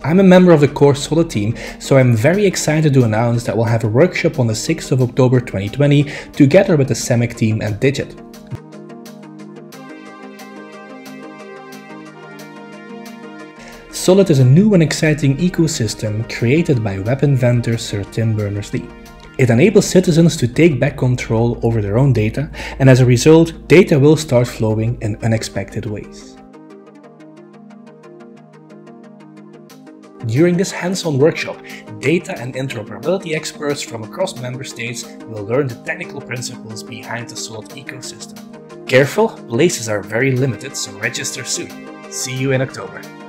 I'm a member of the core Solid team, so I'm very excited to announce that we'll have a workshop on the 6th of October 2020 together with the CEMIC team and Digit. Solid is a new and exciting ecosystem created by web inventor Sir Tim Berners-Lee. It enables citizens to take back control over their own data, and as a result, data will start flowing in unexpected ways. During this hands-on workshop, data and interoperability experts from across member states will learn the technical principles behind the Solid ecosystem. Careful, places are very limited, so register soon. See you in October.